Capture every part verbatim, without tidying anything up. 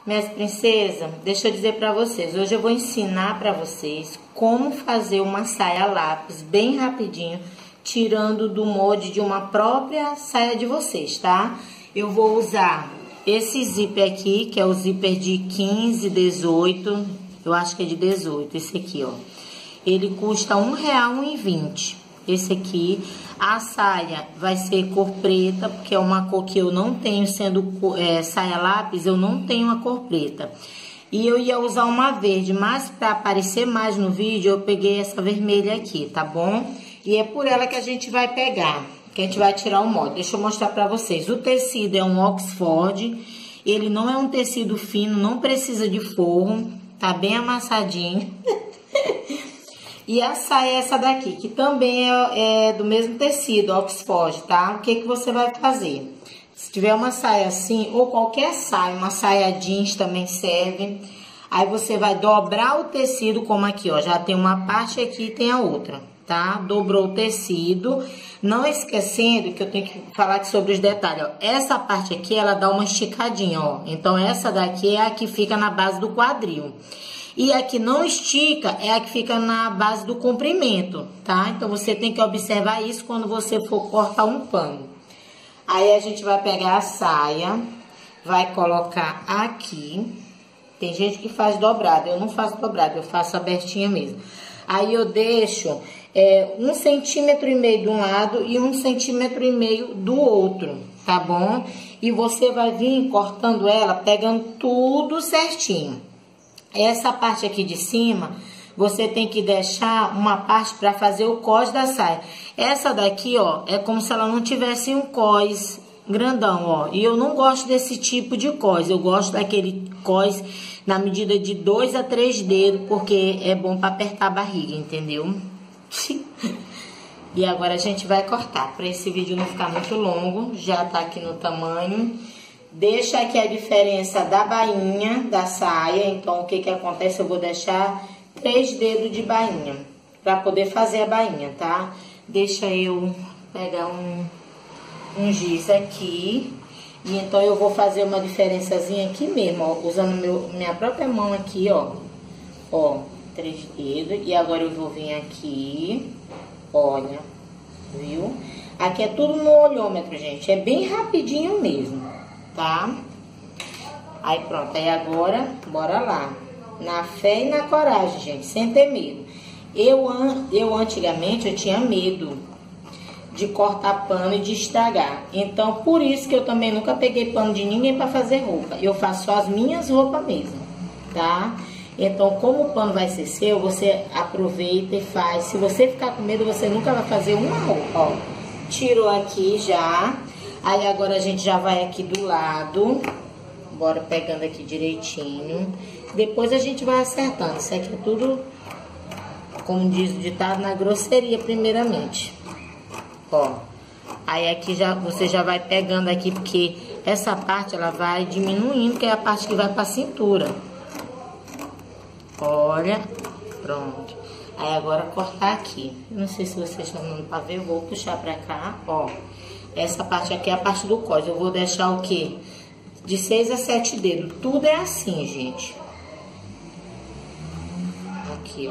Minhas princesas, deixa eu dizer pra vocês, hoje eu vou ensinar pra vocês como fazer uma saia lápis bem rapidinho, tirando do molde de uma própria saia de vocês, tá? Eu vou usar esse zíper aqui, que é o zíper de quinze, dezoito, eu acho que é de dezoito, esse aqui, ó. Ele custa um real e vinte. Esse aqui, a saia vai ser cor preta, porque é uma cor que eu não tenho, sendo é, saia lápis, eu não tenho a cor preta. E eu ia usar uma verde, mas para aparecer mais no vídeo, eu peguei essa vermelha aqui, tá bom? E é por ela que a gente vai pegar, que a gente vai tirar o molde. Deixa eu mostrar pra vocês. O tecido é um Oxford, ele não é um tecido fino, não precisa de forro, tá bem amassadinho. E a saia é essa daqui, que também é, é do mesmo tecido, Oxford, tá? O que que você vai fazer? Se tiver uma saia assim, ou qualquer saia, uma saia jeans também serve. Aí você vai dobrar o tecido, como aqui, ó. Já tem uma parte aqui e tem a outra, tá? Dobrou o tecido. Não esquecendo que eu tenho que falar aqui sobre os detalhes, ó. Essa parte aqui, ela dá uma esticadinha, ó. Então, essa daqui é a que fica na base do quadril. E a que não estica é a que fica na base do comprimento, tá? Então, você tem que observar isso quando você for cortar um pano. Aí, a gente vai pegar a saia, vai colocar aqui. Tem gente que faz dobrado, eu não faço dobrado, eu faço abertinha mesmo. Aí, eu deixo é, um centímetro e meio de um lado e um centímetro e meio do outro, tá bom? E você vai vir cortando ela, pegando tudo certinho. Essa parte aqui de cima, você tem que deixar uma parte para fazer o cós da saia. Essa daqui, ó, é como se ela não tivesse um cós grandão, ó. E eu não gosto desse tipo de cós. Eu gosto daquele cós na medida de dois a três dedos, porque é bom para apertar a barriga, entendeu? E agora a gente vai cortar. Para esse vídeo não ficar muito longo, já tá aqui no tamanho. Deixa aqui a diferença da bainha da saia. Então, o que que acontece? Eu vou deixar três dedos de bainha para poder fazer a bainha, tá? Deixa eu pegar um, um giz aqui. E então, eu vou fazer uma diferençazinha aqui mesmo, ó. Usando meu, minha própria mão aqui, ó. Ó, três dedos. E agora eu vou vir aqui. Olha, viu? Aqui é tudo no olhômetro, gente. É bem rapidinho mesmo. Tá? Aí pronto, aí agora, bora lá. Na fé e na coragem, gente, sem ter medo. Eu, eu antigamente, eu tinha medo de cortar pano e de estragar. Então, por isso que eu também nunca peguei pano de ninguém pra fazer roupa. Eu faço só as minhas roupas mesmo, tá? Então, como o pano vai ser seu, você aproveita e faz. Se você ficar com medo, você nunca vai fazer uma roupa, ó. Tirou aqui já. Aí, agora a gente já vai aqui do lado, bora pegando aqui direitinho. Depois a gente vai acertando. Isso aqui é tudo, como diz o ditado, na grosseria primeiramente. Ó, aí aqui já, você já vai pegando aqui, porque essa parte ela vai diminuindo, que é a parte que vai pra cintura. Olha, pronto. Aí agora cortar aqui. Não sei se vocês estão dando pra ver, eu vou puxar pra cá, ó. Essa parte aqui é a parte do cós. Eu vou deixar o quê? De seis a sete dedos. Tudo é assim, gente. Aqui, ó.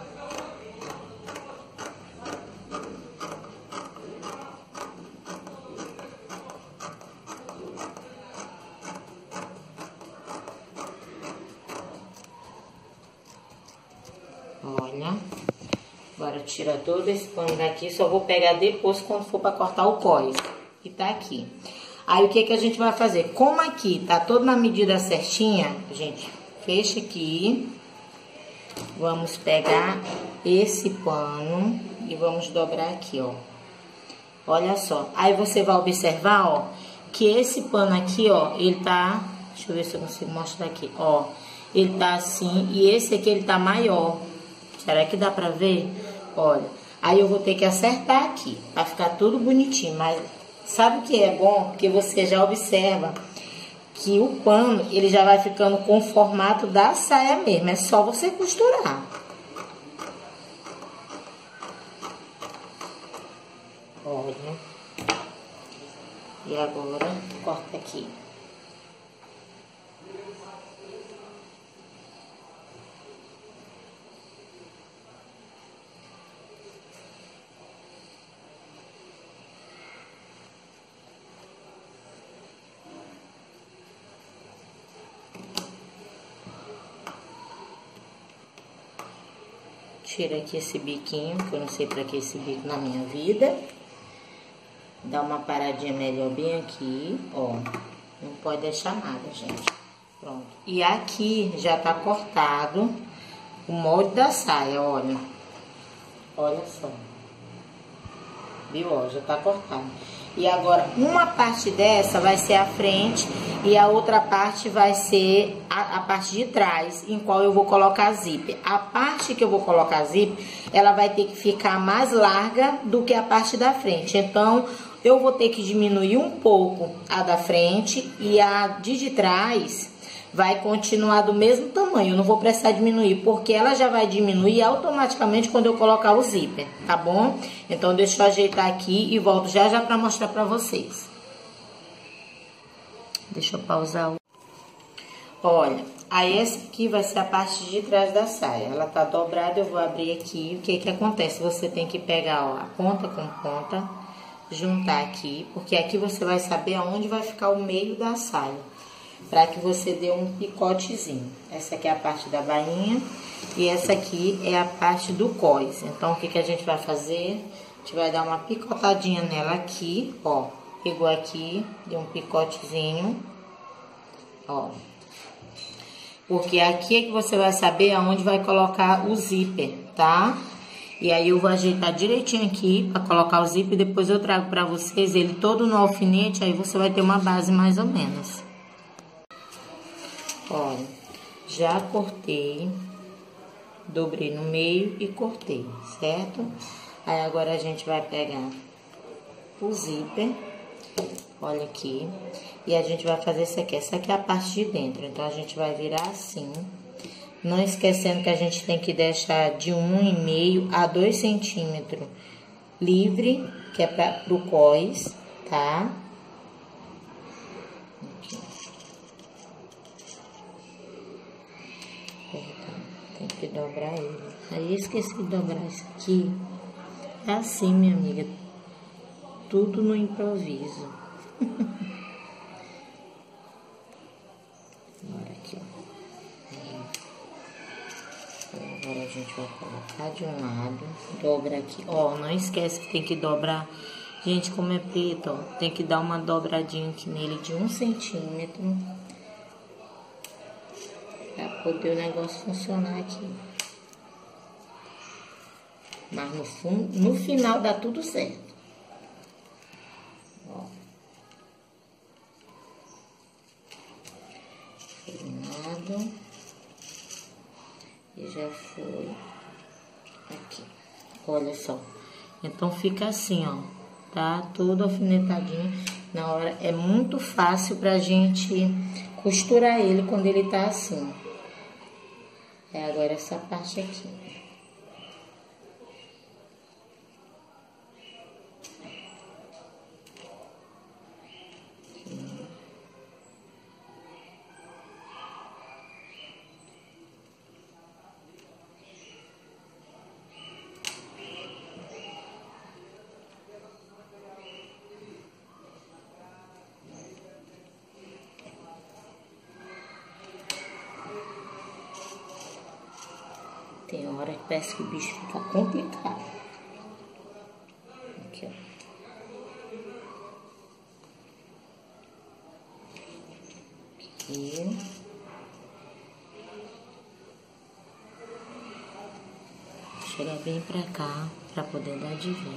Olha. Agora tira todo esse pano daqui. Só vou pegar depois quando for para cortar o cós. Que tá aqui. Aí o que que a gente vai fazer? Como aqui tá todo na medida certinha, gente, fecha aqui. Vamos pegar esse pano e vamos dobrar aqui, ó. Olha só. Aí você vai observar, ó, que esse pano aqui, ó, ele tá... Deixa eu ver se eu consigo mostrar aqui, ó. Ele tá assim e esse aqui ele tá maior. Será que dá pra ver? Olha, aí eu vou ter que acertar aqui, pra ficar tudo bonitinho. Mas sabe o que é bom? Porque você já observa que o pano, ele já vai ficando com o formato da saia mesmo. É só você costurar. Olha. E agora, corta aqui. Tira aqui esse biquinho, que eu não sei pra que esse bico na minha vida. Dá uma paradinha melhor bem aqui, ó. Não pode deixar nada, gente. Pronto. E aqui já tá cortado o molde da saia, olha. Olha só. Viu, ó? Já tá cortado. E agora, uma parte dessa vai ser a frente e a outra parte vai ser a, a parte de trás, em qual eu vou colocar zíper. A parte que eu vou colocar zíper, ela vai ter que ficar mais larga do que a parte da frente. Então, eu vou ter que diminuir um pouco a da frente e a de, de trás vai continuar do mesmo tamanho. Eu não vou precisar diminuir, porque ela já vai diminuir automaticamente quando eu colocar o zíper, tá bom? Então, deixa eu ajeitar aqui e volto já já pra mostrar pra vocês. Deixa eu pausar o... Olha, aí essa aqui vai ser a parte de trás da saia. Ela tá dobrada, eu vou abrir aqui. O que que acontece? Você tem que pegar, ó, a ponta com ponta, juntar aqui, porque aqui você vai saber aonde vai ficar o meio da saia, para que você dê um picotezinho. Essa aqui é a parte da bainha e essa aqui é a parte do cós. Então, o que que a gente vai fazer? A gente vai dar uma picotadinha nela aqui, ó. Pegou aqui, deu um picotezinho, ó. Porque aqui é que você vai saber aonde vai colocar o zíper, tá? E aí eu vou ajeitar direitinho aqui para colocar o zíper, depois eu trago para vocês ele todo no alfinete, aí você vai ter uma base mais ou menos. Olha, já cortei, dobrei no meio e cortei, certo? Aí agora a gente vai pegar o zíper, olha aqui, e a gente vai fazer isso aqui. Essa aqui é a parte de dentro, então a gente vai virar assim, não esquecendo que a gente tem que deixar de um e meio a dois centímetros livre, que é para pro cós, tá? Tem que dobrar ele. Aí esqueci de dobrar isso aqui. É assim, minha amiga. Tudo no improviso. Agora aqui, ó. Agora a gente vai colocar de um lado. Dobra aqui. Ó, não esquece que tem que dobrar. Gente, como é preto, ó. Tem que dar uma dobradinha aqui nele de um centímetro. Pra poder o negócio funcionar aqui. Mas no, fundo, no final dá tudo certo. Ó. Terminado. E já foi aqui. Olha só. Então fica assim, ó. Tá? Todo alfinetadinho. Na hora é muito fácil pra gente costurar ele quando ele tá assim. É agora essa parte aqui. Tem hora que parece que o bicho fica complicado. Aqui, ó. Aqui. Chegar bem pra cá, pra poder dar de ver.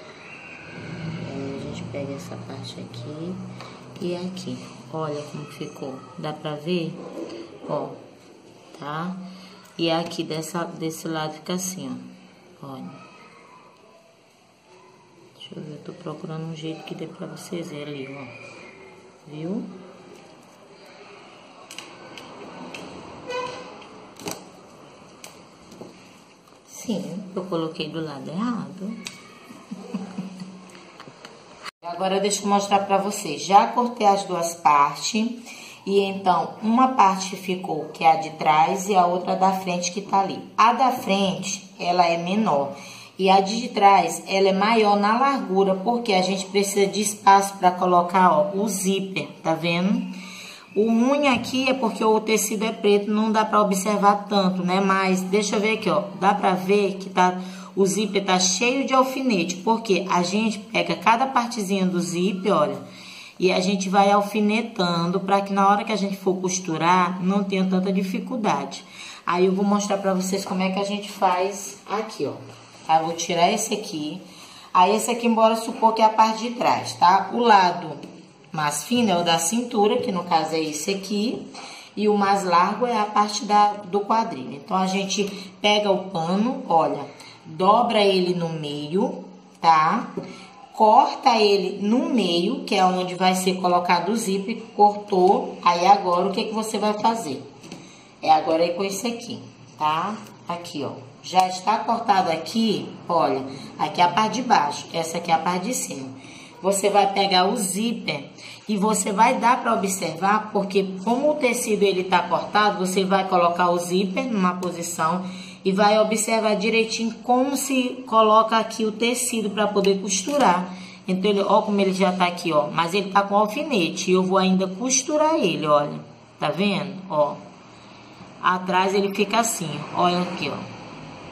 Aí a gente pega essa parte aqui e aqui. Olha como ficou. Dá pra ver? Ó, tá? E aqui dessa, desse lado fica assim, ó. Olha. Deixa eu ver, eu tô procurando um jeito que dê pra vocês verem ali, ó. Viu? Sim, eu coloquei do lado errado. Agora deixa eu mostrar pra vocês. Já cortei as duas partes. E então, uma parte ficou, que é a de trás, e a outra da frente que tá ali. A da frente, ela é menor. E a de trás, ela é maior na largura, porque a gente precisa de espaço para colocar, ó, o zíper, tá vendo? O ruim aqui é porque o tecido é preto, não dá pra observar tanto, né? Mas deixa eu ver aqui, ó. Dá pra ver que tá, o zíper tá cheio de alfinete, porque a gente pega cada partezinha do zíper, olha, e a gente vai alfinetando para que na hora que a gente for costurar, não tenha tanta dificuldade. Aí eu vou mostrar pra vocês como é que a gente faz aqui, ó. Tá? Eu vou tirar esse aqui. Aí esse aqui, embora supor que é a parte de trás, tá? O lado mais fino é o da cintura, que no caso é esse aqui. E o mais largo é a parte da, do quadril. Então, a gente pega o pano, olha, dobra ele no meio, tá? Corta ele no meio, que é onde vai ser colocado o zíper. Cortou, aí agora o que que você vai fazer? É agora aí com esse aqui, tá? Aqui, ó. Já está cortado aqui, olha, aqui é a parte de baixo, essa aqui é a parte de cima. Você vai pegar o zíper e você vai dar para observar, porque como o tecido ele tá cortado, você vai colocar o zíper numa posição e vai observar direitinho como se coloca aqui o tecido para poder costurar. Então, ele, ó como ele já tá aqui, ó, mas ele tá com alfinete e eu vou ainda costurar ele, olha, tá vendo? Ó, atrás ele fica assim, olha aqui, ó.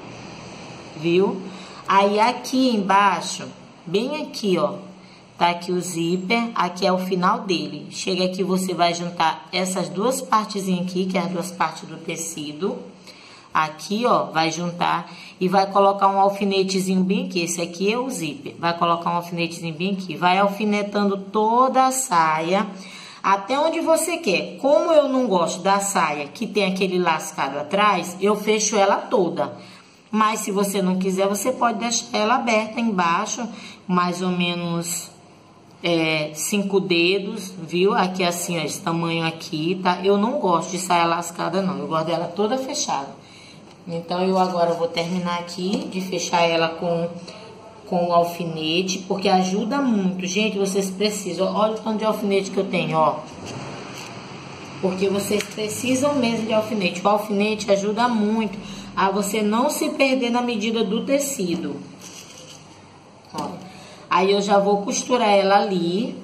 Viu? Aí aqui embaixo, bem aqui, ó, tá aqui o zíper, aqui é o final dele. Chega aqui, você vai juntar essas duas partezinhas aqui, que é as duas partes do tecido. Aqui, ó, vai juntar e vai colocar um alfinetezinho bem aqui. Esse aqui é o zíper. Vai colocar um alfinetezinho bem aqui. Vai alfinetando toda a saia até onde você quer. Como eu não gosto da saia que tem aquele lascado atrás, eu fecho ela toda. Mas se você não quiser, você pode deixar ela aberta embaixo, mais ou menos é, cinco dedos, viu? Aqui assim, ó, esse tamanho aqui, tá? Eu não gosto de saia lascada, não. Eu gosto dela toda fechada. Então, eu agora vou terminar aqui de fechar ela com, com o alfinete, porque ajuda muito. Gente, vocês precisam... Olha o tanto de alfinete que eu tenho, ó. Porque vocês precisam mesmo de alfinete. O alfinete ajuda muito a você não se perder na medida do tecido. Ó. Aí eu já vou costurar ela ali,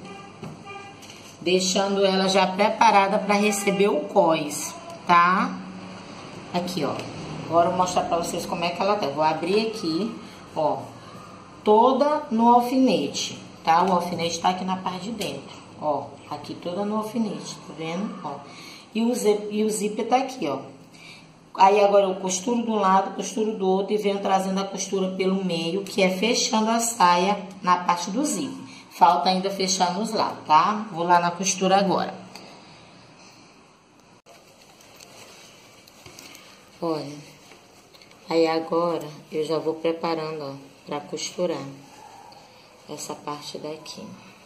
deixando ela já preparada para receber o cós, tá? Aqui, ó. Agora eu vou mostrar pra vocês como é que ela tá. Vou abrir aqui, ó, toda no alfinete, tá? O alfinete tá aqui na parte de dentro, ó. Aqui toda no alfinete, tá vendo? Ó. E o zíper, e o zíper tá aqui, ó. Aí agora eu costuro de um lado, costuro do outro e venho trazendo a costura pelo meio, que é fechando a saia na parte do zíper. Falta ainda fechar nos lados, tá? Vou lá na costura agora. Olha, aí agora eu já vou preparando, ó, pra costurar essa parte daqui.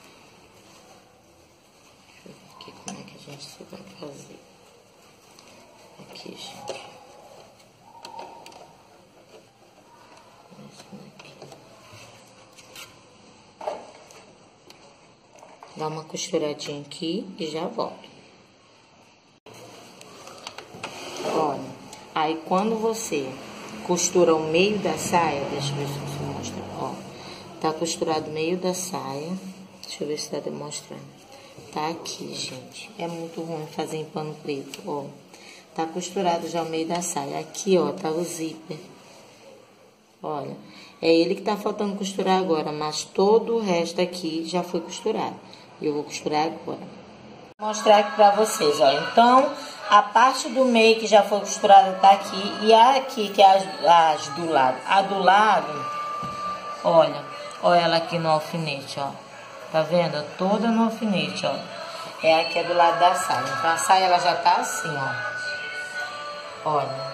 Deixa eu ver aqui como é que a gente vai fazer. Aqui, gente. Dá uma costuradinha aqui e já volto. Olha, aí quando você costura o meio da saia, deixa eu ver se você mostra, ó. Tá costurado o meio da saia. Deixa eu ver se tá demonstrando. Tá aqui, gente. É muito ruim fazer em pano preto, ó. Tá costurado já o meio da saia. Aqui, ó, tá o zíper. Olha, é ele que tá faltando costurar agora, mas todo o resto aqui já foi costurado. E eu vou costurar agora. Vou mostrar aqui pra vocês, ó. Então, a parte do meio que já foi costurada tá aqui. E a aqui, que é as, as do lado. A do lado, olha, olha ela aqui no alfinete, ó. Tá vendo? Toda no alfinete, ó. É aqui é do lado da saia. Então, a saia, ela já tá assim, ó. Olha.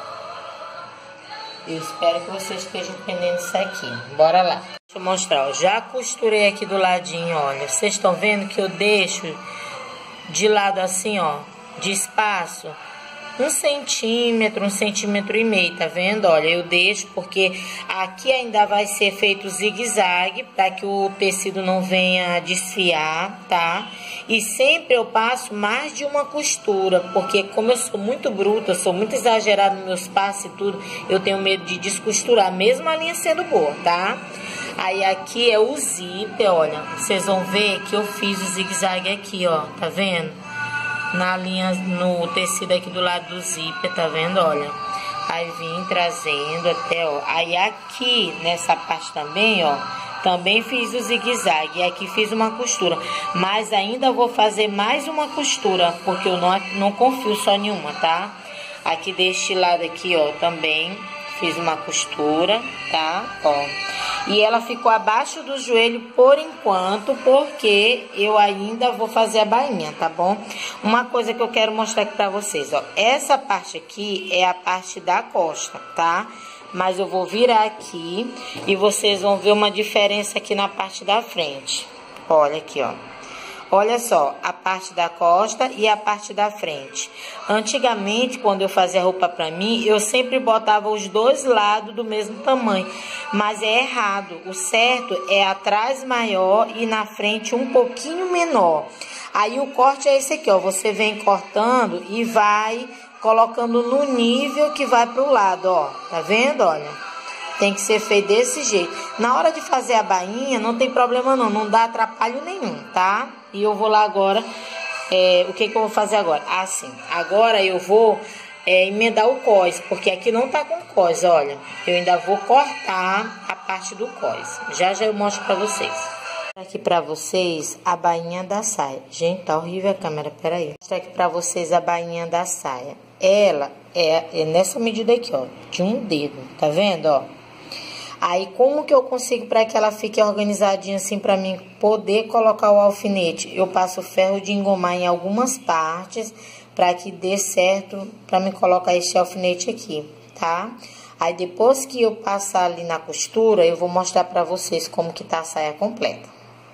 Eu espero que vocês estejam entendendo isso aqui. Bora lá. Deixa eu mostrar, ó. Já costurei aqui do ladinho, olha. Vocês estão vendo que eu deixo de lado assim, ó, de espaço, um centímetro, um centímetro e meio, tá vendo? Olha, eu deixo porque aqui ainda vai ser feito zigue-zague para que o tecido não venha desfiar, tá? E sempre eu passo mais de uma costura, porque como eu sou muito bruta, sou muito exagerada nos meus passos e tudo, eu tenho medo de descosturar, mesmo a linha sendo boa, tá? Aí aqui é o zíper, olha, vocês vão ver que eu fiz o zigue-zague aqui, ó, tá vendo? na linha, no tecido aqui do lado do zíper, tá vendo? Olha, aí vim trazendo até, ó, aí aqui nessa parte também, ó, também fiz o zigue-zague, e aqui fiz uma costura, mas ainda vou fazer mais uma costura, porque eu não, não confio só em uma, tá? Aqui deste lado aqui, ó, também fiz uma costura, tá? Ó. E ela ficou abaixo do joelho por enquanto, porque eu ainda vou fazer a bainha, tá bom? Uma coisa que eu quero mostrar aqui pra vocês, ó. Essa parte aqui é a parte da costa, tá? Mas eu vou virar aqui e vocês vão ver uma diferença aqui na parte da frente. Olha aqui, ó. Olha só, a parte da costa e a parte da frente. Antigamente, quando eu fazia roupa pra mim, eu sempre botava os dois lados do mesmo tamanho. Mas é errado. O certo é atrás maior e na frente um pouquinho menor. Aí o corte é esse aqui, ó. Você vem cortando e vai colocando no nível que vai pro lado, ó. Tá vendo? Olha. Tem que ser feito desse jeito. Na hora de fazer a bainha, não tem problema não. Não dá atrapalho nenhum, tá? E eu vou lá agora. É, o que que eu vou fazer agora? Assim, agora eu vou é, emendar o cós. Porque aqui não tá com cós, olha. Eu ainda vou cortar a parte do cós. Já já eu mostro pra vocês. Aqui pra vocês a bainha da saia. Gente, tá horrível a câmera, peraí. Vou mostrar aqui pra vocês a bainha da saia. Ela é, é nessa medida aqui, ó. De um dedo, tá vendo, ó? Aí, como que eu consigo para que ela fique organizadinha assim para mim poder colocar o alfinete? Eu passo ferro de engomar em algumas partes para que dê certo para me colocar este alfinete aqui, tá? Aí, depois que eu passar ali na costura, eu vou mostrar para vocês como que tá a saia completa.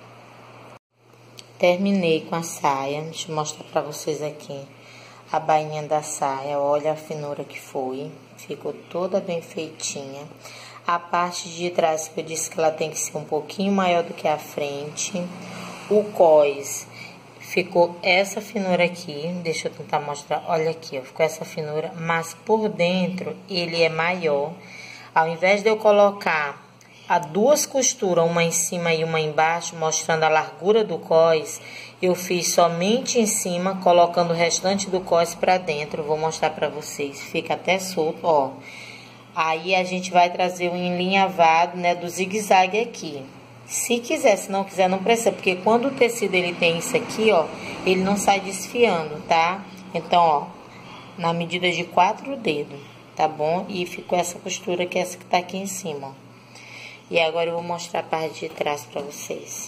Terminei com a saia, deixa eu mostrar para vocês aqui a bainha da saia. Olha a finura que foi, ficou toda bem feitinha. A parte de trás, que eu disse que ela tem que ser um pouquinho maior do que a frente. O cós ficou essa finura aqui. Deixa eu tentar mostrar. Olha aqui, ó. Ficou essa finura. Mas por dentro, ele é maior. Ao invés de eu colocar a duas costuras, uma em cima e uma embaixo, mostrando a largura do cós, eu fiz somente em cima, colocando o restante do cós pra dentro. Vou mostrar pra vocês. Fica até solto, ó. Aí a gente vai trazer um enlinhavado, né, do zigue-zague aqui. Se quiser, se não quiser, não precisa, porque quando o tecido ele tem isso aqui, ó, ele não sai desfiando, tá? Então, ó, na medida de quatro dedos, tá bom? E ficou essa costura que é essa que tá aqui em cima, ó. E agora eu vou mostrar a parte de trás pra vocês.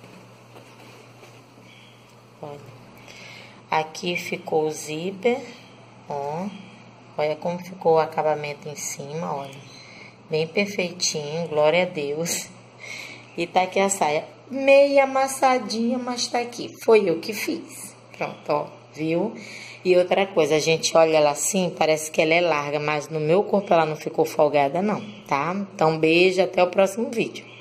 Olha. Aqui ficou o zíper, ó. Olha como ficou o acabamento em cima, olha. Bem perfeitinho, glória a Deus. E tá aqui a saia meia amassadinha, mas tá aqui. Foi eu que fiz. Pronto, ó, viu? E outra coisa, a gente olha ela assim, parece que ela é larga, mas no meu corpo ela não ficou folgada não, tá? Então, beijo, até o próximo vídeo.